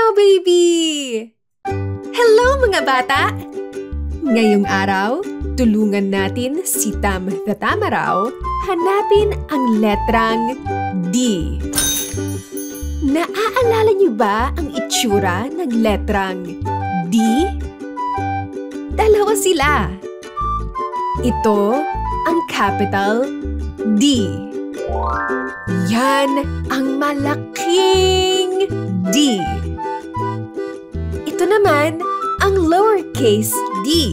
baby! Hello mga bata! Ngayong araw, tulungan natin si Tam the Tamaraw hanapin ang letrang D. Naaalala niyo ba ang itsura ng letrang D? Dalawa sila. Ito ang capital D. Yan ang malaking D. Ito naman ang lowercase d.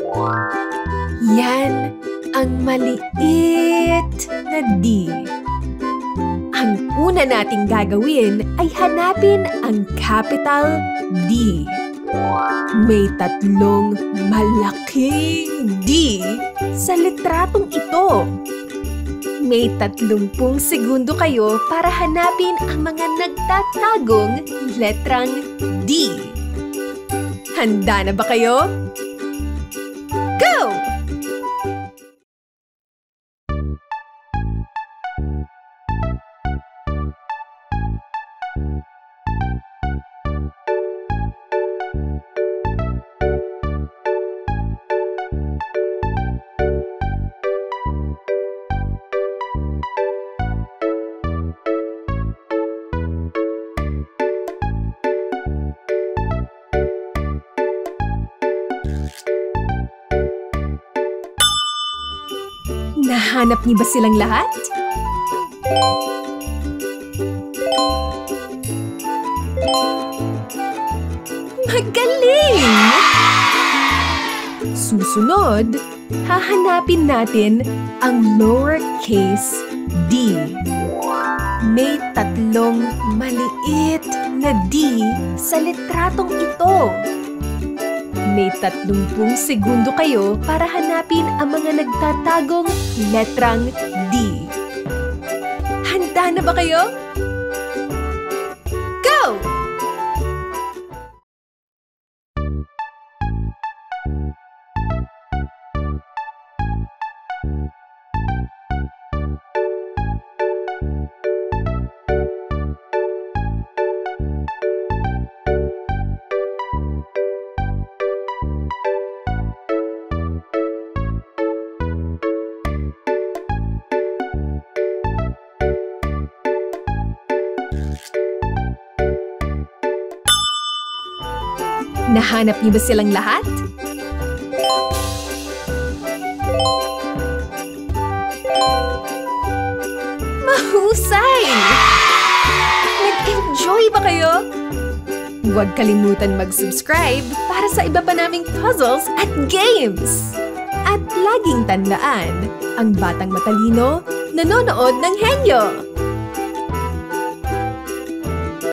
Yan ang maliit na d. Ang una nating gagawin ay hanapin ang capital D. May tatlong malaking D sa litratong ito. May 30 segundo kayo para hanapin ang mga nagtatagong letrang D. Handa na ba kayo? Go! Nahanap niyo ba silang lahat? Magaling! Susunod, hahanapin natin ang lowercase d. May 3 maliit na d sa litratong ito. May 30 segundo kayo para hanapin ang mga nagtatagong letrang D. Handa na ba kayo? Go! Nahanap niyo ba silang lahat? Mahusay! Nag-enjoy ba kayo? Huwag kalimutan mag-subscribe para sa iba pa naming puzzles at games! At laging tandaan, ang batang matalino nanonood ng Henyo!